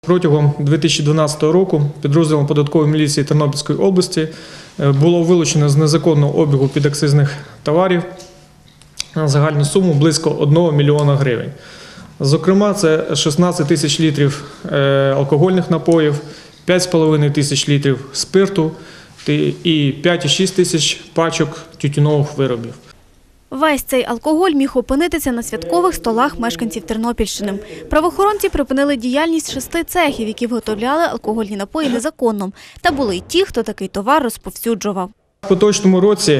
Протягом 2012 року підрозділом податкової міліції Тернопільської області було вилучено з незаконного обігу підакцизних товарів на загальну суму близько 1 мільйона гривень. Зокрема, це 16 тисяч літрів алкогольних напоїв, 5,5 тисяч літрів спирту і 5,6 тисяч пачок тютюнових виробів. Весь цей алкоголь міг опинитися на святкових столах мешканців Тернопільщини. Правоохоронці припинили діяльність 6 цехів, які виготовляли алкогольні напої незаконно. Та були й ті, хто такий товар розповсюджував. У поточному році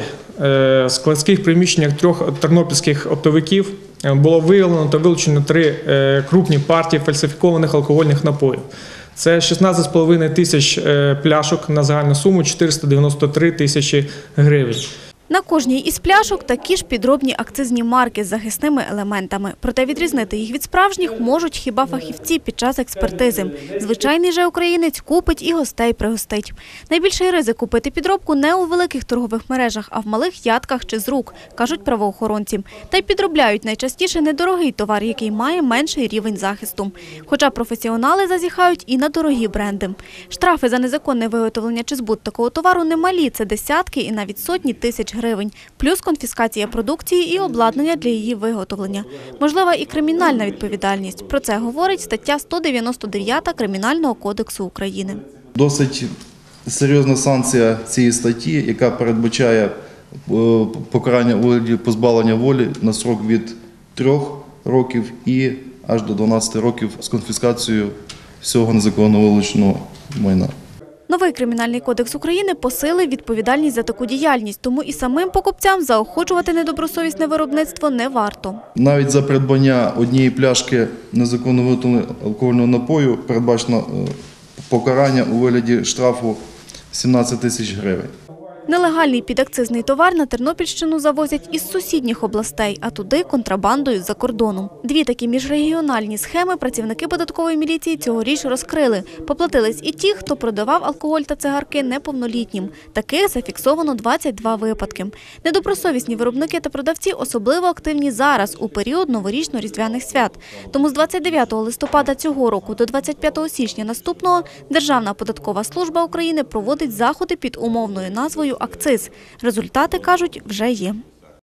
в складських приміщеннях 3 тернопільських оптовиків було виявлено та вилучено 3 крупні партії фальсифікованих алкогольних напоїв. Це 16,5 тисяч пляшок на загальну суму 493 тисячі гривень. На кожній із пляшок такі ж підробні акцизні марки з захисними елементами. Проте відрізнити їх від справжніх можуть хіба фахівці під час експертизи. Звичайний же українець купить і гостей пригостить. Найбільший ризик купити підробку не у великих торгових мережах, а в малих ядках чи з рук, кажуть правоохоронці. Та й підробляють найчастіше недорогий товар, який має менший рівень захисту. Хоча професіонали зазіхають і на дорогі бренди. Штрафи за незаконне виготовлення чи збут такого товару немалі – це десятки і навіть сотні тисяч гривень, плюс конфіскація продукції і обладнання для її виготовлення. Можлива і кримінальна відповідальність. Про це говорить стаття 199 Кримінального кодексу України. Досить серйозна санкція цієї статті, яка передбачає покарання у вигляді позбавлення волі на строк від 3 років і аж до 12 років з конфіскацією всього незаконно вилученого майна. Новий Кримінальний кодекс України посилив відповідальність за таку діяльність, тому і самим покупцям заохочувати недобросовісне виробництво не варто. Навіть за придбання однієї пляшки незаконно виготовленого алкогольного напою передбачено покарання у вигляді штрафу 17 тисяч гривень. Нелегальний підакцизний товар на Тернопільщину завозять із сусідніх областей, а туди контрабандою з-за кордону. 2 такі міжрегіональні схеми працівники податкової міліції цьогоріч розкрили. Поплатились і ті, хто продавав алкоголь та цигарки неповнолітнім. Таких зафіксовано 22 випадки. Недобросовісні виробники та продавці особливо активні зараз, у період новорічно-різдвяних свят. Тому з 29 листопада цього року до 25 січня наступного Державна податкова служба України проводить заходи під умовною назвою «Акциз». Результати, кажуть, вже є.